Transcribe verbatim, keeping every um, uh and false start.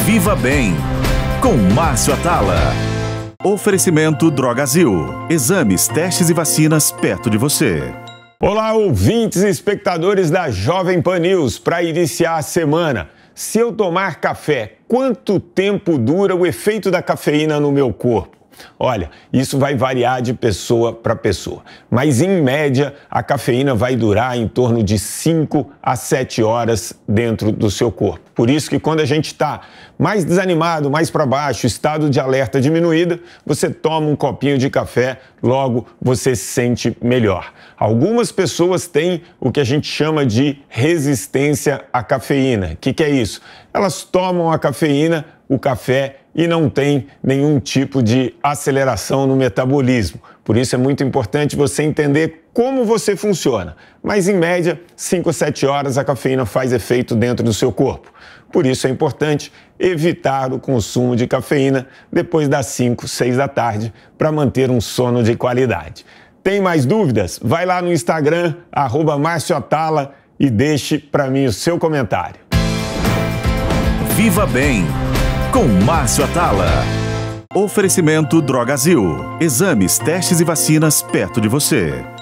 Viva Bem, com Márcio Atala. Oferecimento Drogazil. Exames, testes e vacinas perto de você. Olá, ouvintes e espectadores da Jovem Pan News. Para iniciar a semana, se eu tomar café, quanto tempo dura o efeito da cafeína no meu corpo? Olha, isso vai variar de pessoa para pessoa, mas em média a cafeína vai durar em torno de cinco a sete horas dentro do seu corpo. Por isso que quando a gente está mais desanimado, mais para baixo, estado de alerta diminuída, você toma um copinho de café, logo você se sente melhor. Algumas pessoas têm o que a gente chama de resistência à cafeína. O que, que é isso? Elas tomam a cafeína, o café, e não tem nenhum tipo de aceleração no metabolismo. Por isso é muito importante você entender como você funciona. Mas, em média, cinco a sete horas a cafeína faz efeito dentro do seu corpo. Por isso é importante evitar o consumo de cafeína depois das cinco, seis da tarde para manter um sono de qualidade. Tem mais dúvidas? Vai lá no Instagram, arroba Márcio Atala, e deixe para mim o seu comentário. Viva Bem, com Márcio Atala. Oferecimento Drogazil. Exames, testes e vacinas perto de você.